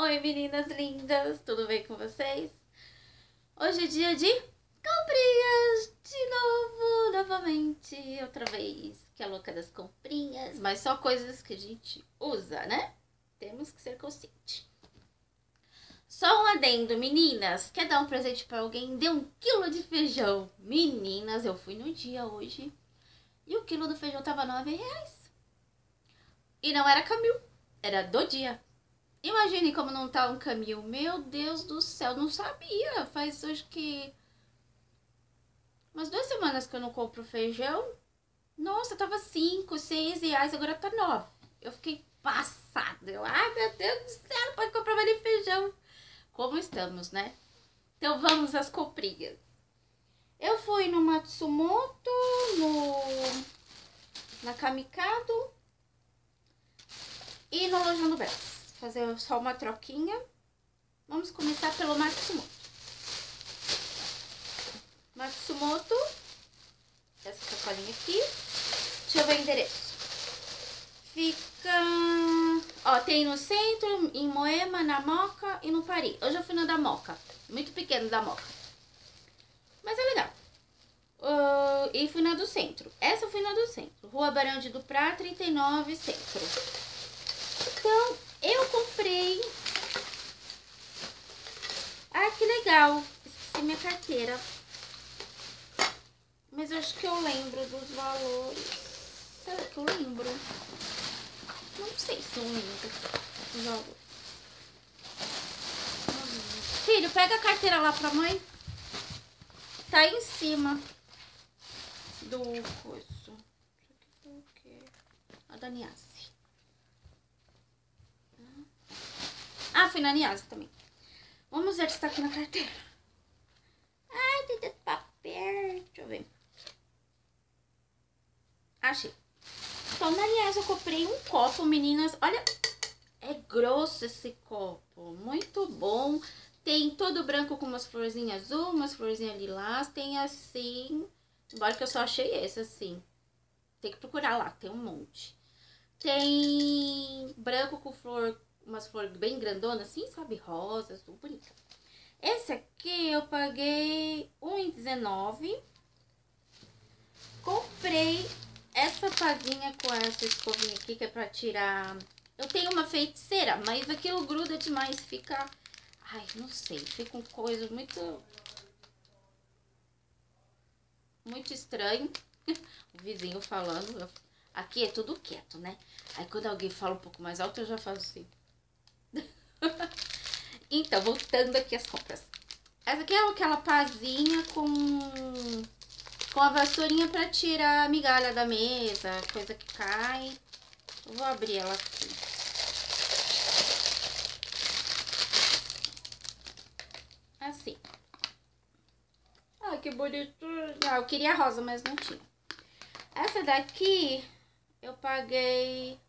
Oi, meninas lindas, tudo bem com vocês? Hoje é dia de comprinhas, de novo, novamente, outra vez, que é a louca das comprinhas, mas só coisas que a gente usa, né? Temos que ser consciente. Só um adendo, meninas, quer dar um presente pra alguém? Dê 1 quilo de feijão. Meninas, eu fui no dia hoje e o quilo do feijão tava R$9. E não era Camil, era do dia. Imagine como não tá um Camil. Meu Deus do céu, não sabia. Faz acho que umas 2 semanas que eu não compro feijão. Nossa, tava 5, 6 reais, agora tá 9. Eu fiquei passada. Ai, meu Deus do céu, não pode comprar mais feijão. Como estamos, né? Então vamos às comprinhas. Eu fui no Matsumoto, na Kamikado e no Lojão do Brás. Fazer só uma troquinha. Vamos começar pelo Matsumoto. Matsumoto. Essa sacolinha aqui. Deixa eu ver o endereço. Fica... Ó, tem no centro, em Moema, na Moca e no Paris. Hoje eu fui na da Moca. Muito pequeno da Moca. Mas é legal. E fui na do centro. Essa eu fui na do centro. Rua Barão de Duprá, 39, centro. Então, eu comprei... Ah, que legal. Esqueci minha carteira. Mas eu acho que eu lembro dos valores. Será que eu lembro? Não sei se eu lembro dos valores. Filho, pega a carteira lá pra mãe. Tá aí em cima do coisa. Isso aqui foi o quê? A da Niasse. Ah, fui na Niasse também. Vamos ver se tá aqui na carteira. Ai, tem tanto papel. Deixa eu ver. Achei. Então, na Niasse eu comprei um copo, meninas. Olha, é grosso esse copo. Muito bom. Tem todo branco com umas florzinhas azul, umas florzinhas lilás. Tem assim... Embora que eu só achei esse assim. Tem que procurar lá, tem um monte. Tem branco com flor... Umas flores bem grandonas assim, sabe? Rosa, azul, bonita. Esse aqui eu paguei R$1,19. Comprei essa pazinha com essa escovinha aqui, que é pra tirar... Eu tenho uma feiticeira, mas aquilo gruda demais, fica... Ai, não sei, fica uma coisa muito... Muito estranho. O vizinho falando. Aqui é tudo quieto, né? Aí quando alguém fala um pouco mais alto, eu já faço assim. Então, voltando aqui às compras. Essa aqui é aquela pazinha com a vassourinha pra tirar a migalha da mesa, coisa que cai. Eu vou abrir ela aqui. Assim. Ai, que bonito. Ah, eu queria rosa, mas não tinha. Essa daqui eu paguei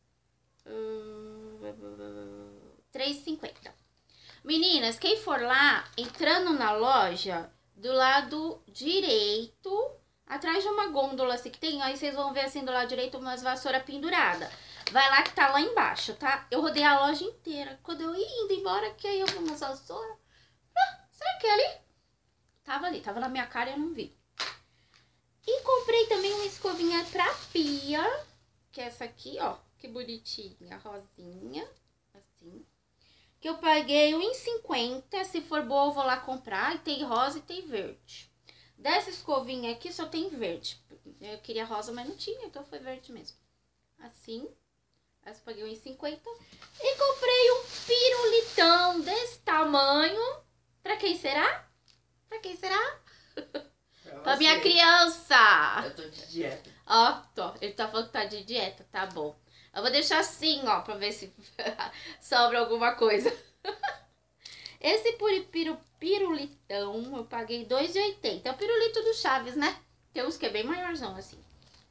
R$3,50. Meninas, quem for lá, entrando na loja, do lado direito, atrás de uma gôndola assim que tem, aí vocês vão ver assim do lado direito umas vassouras penduradas. Vai lá que tá lá embaixo, tá? Eu rodei a loja inteira. Quando eu ia indo embora, que aí eu vi umas vassouras. Ah, será que é ali? Tava ali, tava na minha cara e eu não vi. E comprei também uma escovinha pra pia, que é essa aqui, ó. Que bonitinha, rosinha, assim. Que eu paguei R$1,50. Se for boa, eu vou lá comprar. E tem rosa e tem verde. Dessa escovinha aqui só tem verde. Eu queria rosa, mas não tinha, então foi verde mesmo. Assim. Essa eu paguei R$1,50. E comprei um pirulitão desse tamanho. Pra quem será? Pra quem será? Pra minha criança. Eu tô de dieta. Ó, tô. Ele tá falando que tá de dieta, tá bom. Eu vou deixar assim, ó, pra ver se sobra alguma coisa. Esse pirulitão eu paguei R$2,80. É o pirulito do Chaves, né? Tem uns que é bem maiorzão, assim.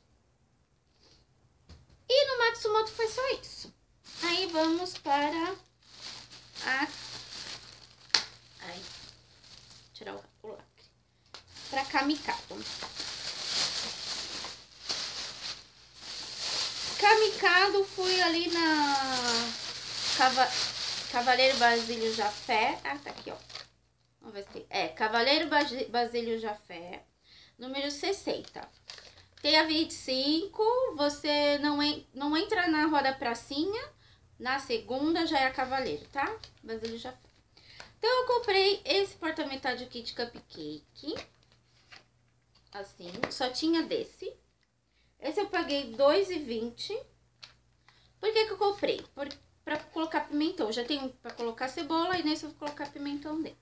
E no Matsumoto foi só isso. Aí vamos para a... Ai, tirar o lacre. Pra Kamikado. Kamikado fui ali na Cavaleiro Basílio Jafé. Ah, tá aqui, ó. Vamos ver se tem. Cavaleiro Basílio Jafé, número 60. Tem a 25, você não entra na roda pracinha, na segunda já é cavaleiro, tá? Basílio Jafé. Então, eu comprei esse porta-metade aqui de cupcake, assim, só tinha desse. Esse eu paguei R$2,20. Por que que eu comprei? Pra colocar pimentão. Já tenho pra colocar cebola e nesse eu vou colocar pimentão dentro.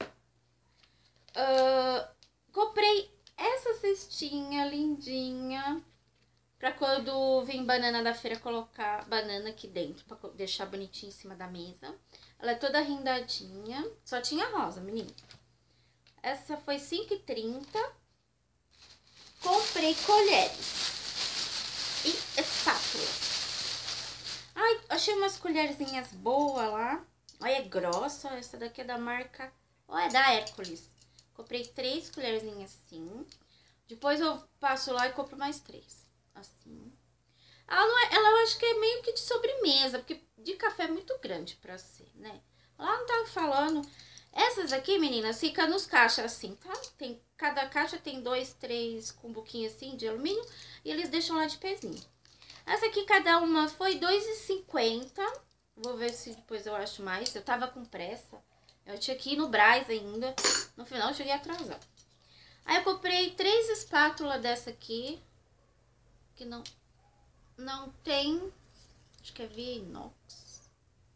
Comprei essa cestinha lindinha pra quando vir banana da feira colocar banana aqui dentro, pra deixar bonitinho em cima da mesa. Ela é toda rendadinha, só tinha rosa, menina. Essa foi R$5,30. Comprei colheres e espátulas. Ai, achei umas colherzinhas boas lá. Olha, é grossa, essa daqui é da marca... Ó, é da Hércules. Comprei 3 colherzinhas assim. Depois eu passo lá e compro mais 3. Assim. Ela eu acho que é meio que de sobremesa, porque de café é muito grande pra ser, né? Lá não tava falando. Essas aqui, meninas, ficam nos caixas assim, tá? Cada caixa tem 2, 3 com um buquinho assim de alumínio e eles deixam lá de pezinho. Essa aqui, cada uma foi R$2,50. Vou ver se depois eu acho mais. Eu tava com pressa. Eu tinha que ir no Brás ainda. No final eu cheguei atrasada. Aí eu comprei 3 espátulas dessa aqui. Que não tem... Acho que é via inox.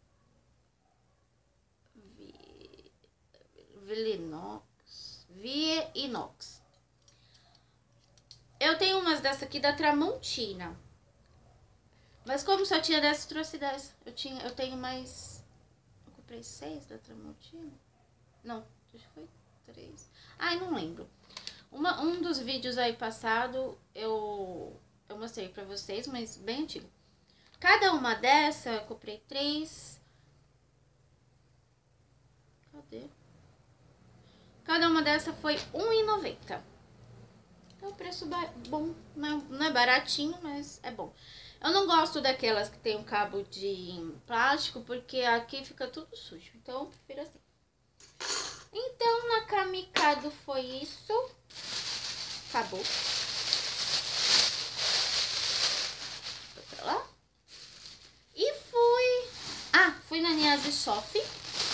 Via inox. Eu tenho umas dessa aqui da Tramontina. Mas como só tinha dessa, trouxe dessa. Eu tenho mais... Eu comprei 6 da Tramontina. Não, acho que foi 3. Ai, não lembro. Um dos vídeos aí passado eu mostrei pra vocês, mas bem antigo. Cada uma dessa, eu comprei 3. Cadê? Cada uma dessa foi R$1,90. É um preço bom. Não é baratinho, mas é bom. Eu não gosto daquelas que tem um cabo de plástico, porque aqui fica tudo sujo. Então, eu prefiro assim. Então, na Camicado foi isso. Acabou. Foi pra lá. E fui... fui na Niazi Shopping.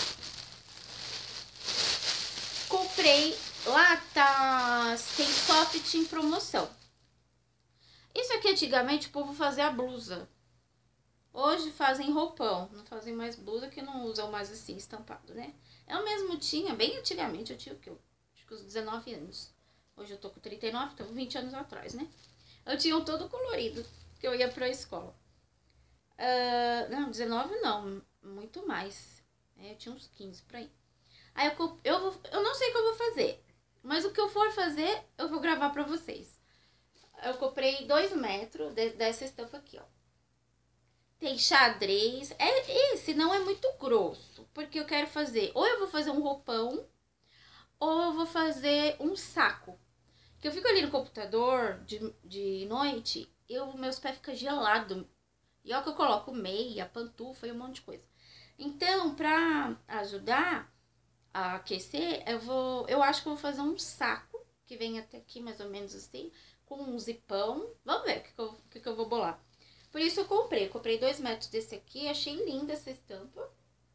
Comprei... Lá tem soft em promoção. Isso aqui antigamente o povo fazia a blusa. Hoje fazem roupão. Não fazem mais blusa, que não usam mais assim estampado, né? Eu mesmo tinha, bem antigamente, eu tinha o que? Acho que uns 19 anos. Hoje eu tô com 39, então 20 anos atrás, né? Eu tinha um todo colorido, que eu ia pra escola. Não, 19 não, muito mais. Eu tinha uns 15 por aí. Aí eu não sei o que eu vou fazer. Mas o que eu for fazer, eu vou gravar pra vocês. Eu comprei 2 metros dessa estampa aqui, ó. Tem xadrez. Esse não é muito grosso, porque eu quero fazer... Ou eu vou fazer um roupão, ou eu vou fazer um saco. Que eu fico ali no computador de noite, meus pés ficam gelados. E ó que eu coloco meia, pantufa e um monte de coisa. Então, pra ajudar a aquecer, eu acho que eu vou fazer um saco, que vem até aqui mais ou menos assim, com um zipão. Vamos ver o que eu vou bolar. Por isso eu comprei 2 metros desse aqui, achei linda essa estampa.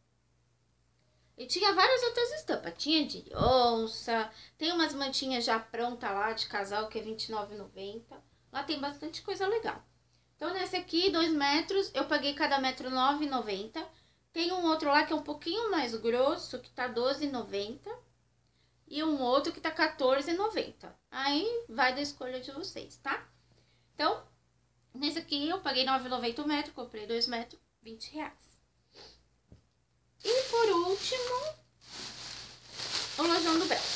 E tinha várias outras estampas, tinha de onça, tem umas mantinhas já prontas lá de casal que é R$29,90. Lá tem bastante coisa legal. Então nesse aqui, 2 metros, eu paguei cada metro R$9,90. Tem um outro lá que é um pouquinho mais grosso, que tá R$12,90. E um outro que tá R$14,90. Aí vai da escolha de vocês, tá? Então, nesse aqui eu paguei R$9,90 o metro, comprei 2 metros, R$20. E por último, o Lojão do Brás.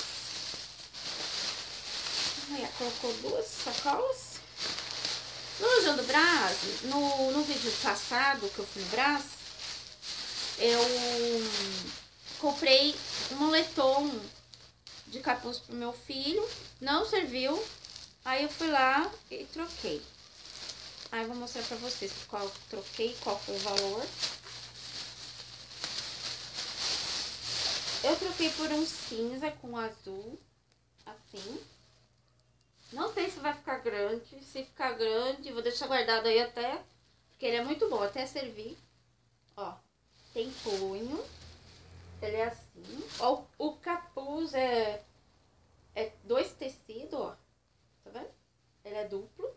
Aí, colocou 2 sacolas. No Lojão do Brás, no vídeo passado que eu fui no Brás, eu comprei um moletom de capuz pro meu filho, não serviu, aí eu fui lá e troquei. Aí eu vou mostrar pra vocês qual troquei, qual foi o valor. Eu troquei por um cinza com azul, assim. Não sei se vai ficar grande. Se ficar grande, vou deixar guardado aí até, porque ele é muito bom, até servir. Ó, tem punho. Ele é assim. Ó, o capuz é dois tecidos, ó. Tá vendo? Ele é duplo.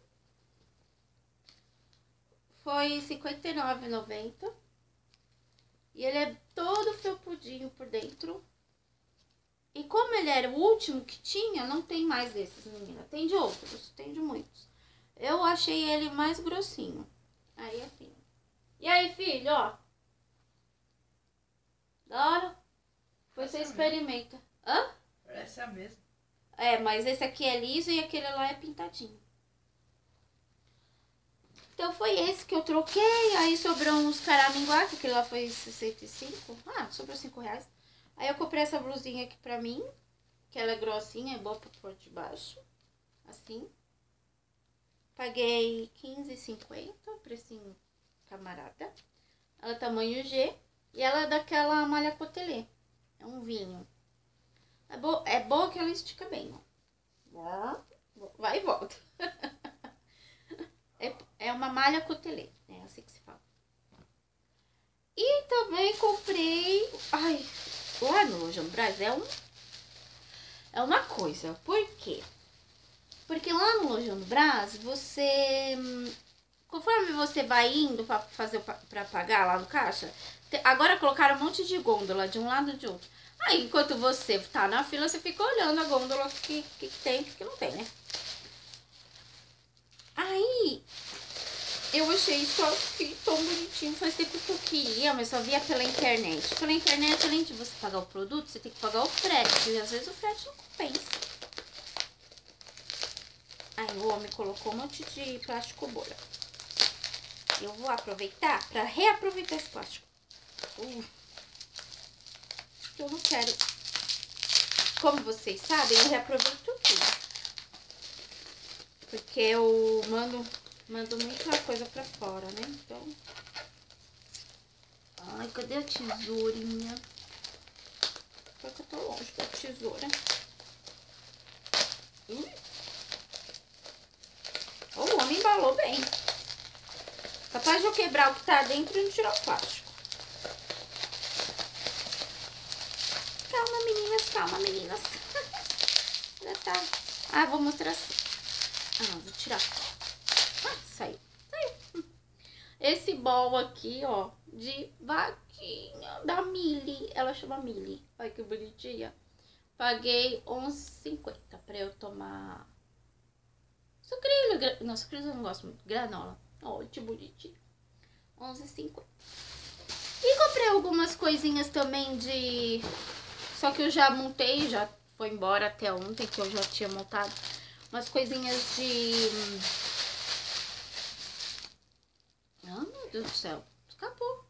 Foi R$ 59,90. E ele é todo felpudinho por dentro. E como ele era o último que tinha, não tem mais desses, menina. Tem de outros, tem de muitos. Eu achei ele mais grossinho. Aí assim. E aí, filho, ó. Da hora? Você experimenta. Hã? Parece a mesma. É, mas esse aqui é liso e aquele lá é pintadinho. Então foi esse que eu troquei. Aí sobrou uns caraminguá, que aquele lá foi 65. Ah, sobrou R$ 5. Aí eu comprei essa blusinha aqui pra mim, que ela é grossinha, é boa pra pôr de baixo. Assim. Paguei R$ 15,50, precinho camarada. Ela é tamanho G. E ela é daquela malha cotelê. É um vinho. É boa que ela estica bem, ó. Vai e volta. É uma malha cotelê, é assim que se fala. E também comprei... Ai, lá no Lojão do Brás é uma coisa. Por quê? Porque lá no Lojão do Brás, você... Conforme você vai indo pra pagar lá no caixa... Agora colocaram um monte de gôndola de um lado e de outro. Aí, enquanto você tá na fila, você fica olhando a gôndola que tem e que não tem, né? Aí, eu achei só que tão bonitinho. Faz tempo que eu queria, mas só via pela internet. Pela internet, além de você pagar o produto, você tem que pagar o frete. E às vezes o frete não compensa. Aí o homem colocou um monte de plástico bolha. Eu vou aproveitar para reaproveitar esse plástico. Eu não quero. Como vocês sabem, eu reaproveito tudo. Porque eu mando muita coisa pra fora, né? Então... Ai, cadê a tesourinha? Só que eu tô longe da tesoura. O homem embalou bem. Capaz de eu quebrar o que tá dentro e não tirar o plástico. Calma, meninas, calma, meninas. Já tá. Ah, vou mostrar assim. Ah, vou tirar. Ah, saiu. Esse bol aqui, ó, de vaquinha da Mili. Ela chama Mili. Olha que bonitinha. Paguei R$11,50 pra eu tomar sucrilho. Não, sucrilho eu não gosto muito. Granola. Olha que bonitinho. R$11,50. E comprei algumas coisinhas também de... Só que eu já montei, já foi embora até ontem, que eu já tinha montado. Umas coisinhas de... Ah, meu Deus do céu. Escapou.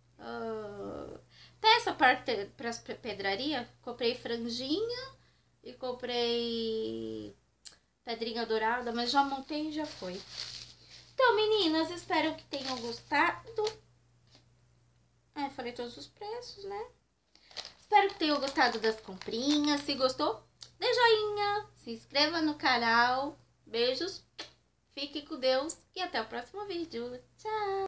Peça para as pedraria. Comprei franjinha e comprei pedrinha dourada, mas já montei e já foi. Então, meninas, espero que tenham gostado. Falei todos os preços, né? Espero que tenham gostado das comprinhas. Se gostou, dê joinha, se inscreva no canal. Beijos, fique com Deus e até o próximo vídeo. Tchau!